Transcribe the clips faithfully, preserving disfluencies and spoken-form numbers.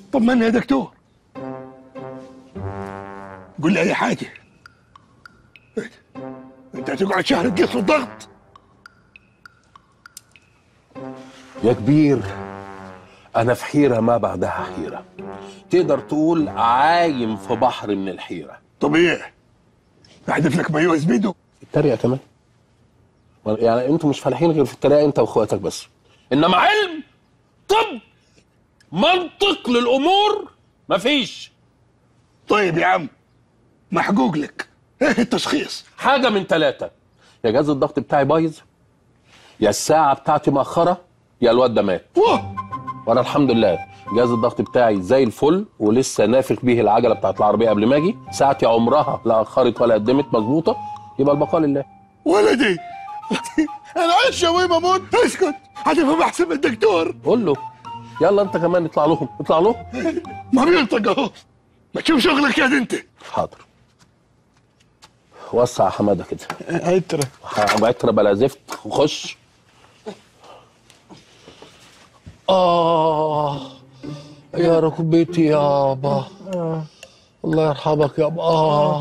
طمني يا دكتور، قول لي اي حاجه. انت هتقعد شهر تقيس في الضغط؟ يا كبير انا في حيره ما بعدها حيره، تقدر تقول عايم في بحر من الحيره. طبيعي، احذف لك مايوه زبيدو. التريقه كمان؟ يعني انتوا مش فالحين غير في التريقه انت واخواتك بس، انما علم طب منطق للامور مفيش. طيب يا عم محقوق لك، ايه التشخيص؟ حاجه من ثلاثه، يا جهاز الضغط بتاعي بايظ، يا الساعه بتاعتي مأخره، يا الواد ده مات. واه، وانا الحمد لله جهاز الضغط بتاعي زي الفل، ولسه نافخ بيه العجله بتاعت العربيه قبل ما اجي، ساعتي عمرها لا اخرت ولا قدمت، مظبوطه، يبقى البقاء لله. ولدي انا عايش يا وين اموت. اسكت، هتفهم احسن من الدكتور. قول له يلا انت كمان اطلع لهم، اطلع لهم. ما بينطق اهو، ما تشوف شغلك يا انت. حاضر. وسع يا حماده كده. عترة عترة بلا زفت، وخش. آه يا ركبتي يابا، الله يرحمك يابا. آه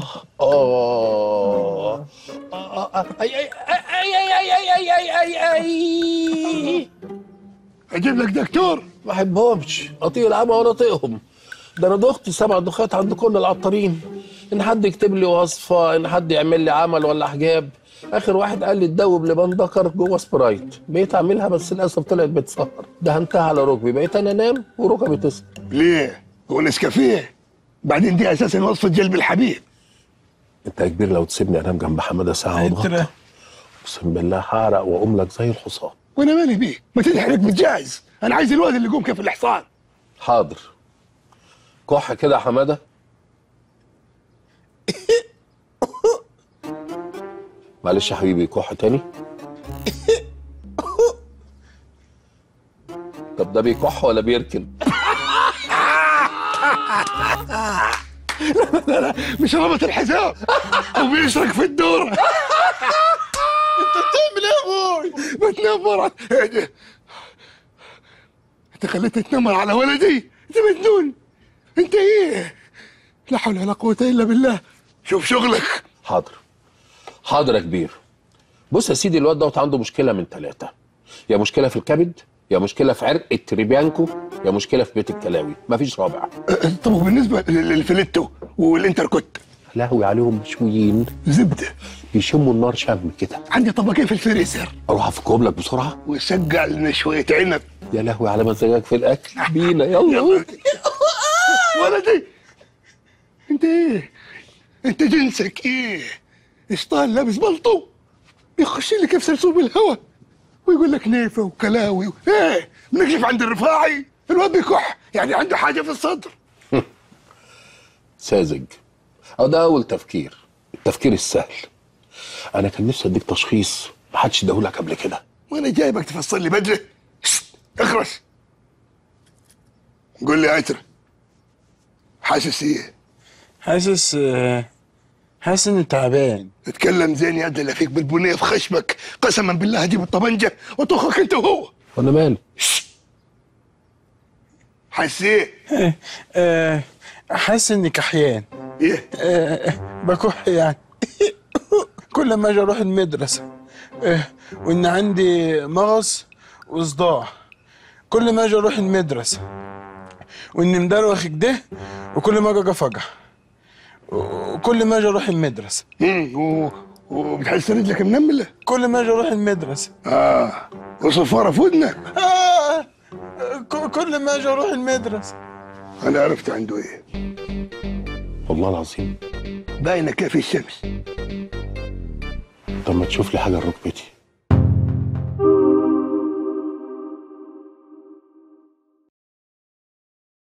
آه أي أي أي أي أي أي أي أي اجيب لك دكتور؟ ما بحبهمش، أطيق العمى ولا أطيقهم. ده أنا دخت سبع دخات عند كل العطارين، إن حد يكتب لي وصفة، إن حد يعمل لي عمل ولا حجاب. اخر واحد قال لي تدوب لبان ذكر جوه سبرايت، بقيت اعملها بس للاسف طلعت بتسهر، دهنتها على ركبي، بقيت انا انام وركبي تسهر. ليه؟ هو نسكافيه؟ بعدين دي اساسا وصفه جلب الحبيب. انت يا كبير لو تسيبني انام جنب حماده ساعه واتغطى اقسم بالله هعرق واقوم لك زي الحصان. وانا مالي بيه؟ ما تضحك متجهز، انا عايز الواد اللي يقوم كيف الحصان. حاضر. كح كده يا حماده. معلش يا حبيبي، كح تاني. طب ده بيكح ولا بيركن؟ لا لا لا، مش رابط الحزام وبيشرك في الدور. انت بتعمل ايه يا ابوي؟ بتنمر. اهدى، انت خليتني اتنمر على ولدي؟ انت مجنون انت ايه؟ لا حول ولا قوه الا بالله. شوف شغلك. حاضر حاضر يا كبير. بص يا سيدي، الواد دوت عنده مشكله من ثلاثه، يا مشكله في الكبد، يا مشكله في عرق التريبيانكو، يا مشكله في بيت الكلاوي، مفيش رابع. طب وبالنسبه للفليتو والانتركوت؟ لهوي عليهم مشويين زبده، بيشموا النار شم كده. عندي طبقين في الفريزر، اروح افكهم لك بسرعه وسجع لنا شويه عنب. يا لهوي على مزاجك في الاكل. بينا يلا. ولدي انت ايه؟ انت جنسك ايه؟ اشطال لابس بلطو يخش لي كيف سرسوب الهوا ويقول لك نيفه وكلاوي. ايه بنكشف عند الرفاعي؟ الواد بيكح، يعني عنده حاجه في الصدر. ساذج. اه ده اول تفكير، التفكير السهل. انا كان نفسي اديك تشخيص ما حدش اداهولك قبل كده. وانا جايبك تفصل لي بدله؟ اخرس. قول لي يا عترة، حاسس ايه؟ حاسس حاسس اني تعبان. اتكلم زين يا اللي فيك بالبنيه في خشمك، قسما بالله هجيب الطبنجه وطخك انت وهو. وانا مالي؟ حاسس ايه؟ آه، حاسس اني كحيان. ايه؟ آه، بكح يعني. كل ما اجي اروح المدرسه، آه، وان عندي مغص وصداع. كل ما اجي اروح المدرسه واني مدروخ كده، وكل ما اجي افجع، وكل ما اجي اروح المدرسه. امم وبتحس رجلك منمله؟ كل ما اجي اروح المدرسه. اه، وصفاره في ودنك؟ آه، كل ما اجي اروح المدرسه. انا عرفت عنده ايه. والله العظيم باينه كيف الشمس. طب ما تشوف لي حاجه لركبتي.